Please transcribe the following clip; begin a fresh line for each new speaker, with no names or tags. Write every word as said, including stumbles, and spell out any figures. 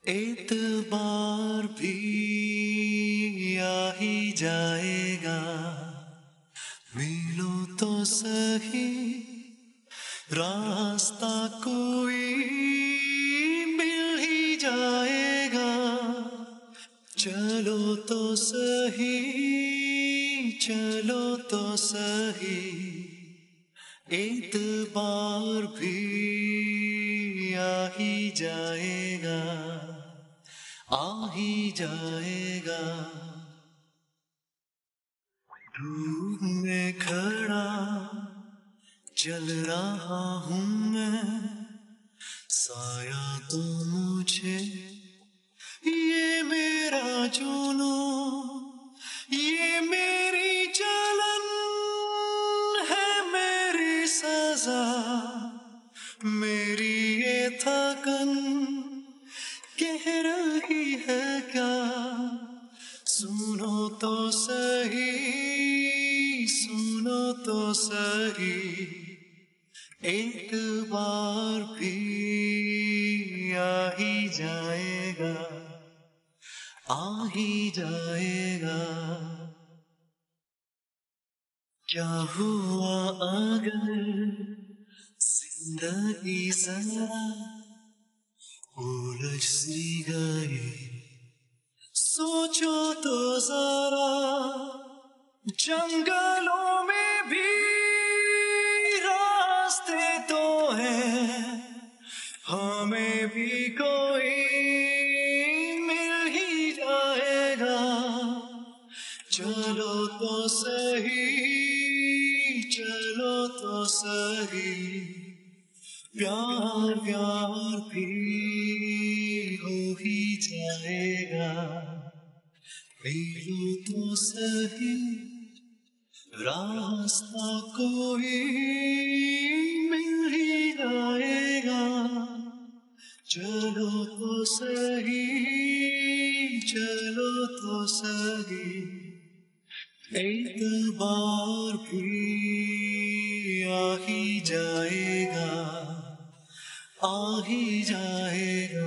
एतबार भी आ ही जाएगा, मिलो तो सही रास्ता कोई मिल ही जाएगा। चलो तो सही, चलो तो सही, एतबार भी आ ही जाएगा, आ ही जाएगा। धूप में खड़ा चल रहा हूँ मैं, साया तो मुझे ये मेरा जुनून, ये मेरी जलन है, मेरी सजा, मेरी ये थकन कह रही है क्या। सुनो तो सही, सुनो तो सही, एक बार भी आ ही जाएगा, आ ही जाएगा। क्या हुआ अगर जिंदगी जरा उलझ सी गई, सोचो तो जरा, जंगलों में भी रास्ते तो हैं, हमें भी कोई मिल ही जाएगा। चलो तो सही, चलो तो सही, प्यार प्यार भी हो ही जाएगा। मिलो तो सही रास्ता कोई मिल ही जाएगा। चलो तो सही, चलो तो सही, एक बार भी आ ही जाएगा, आ ही जाएगा।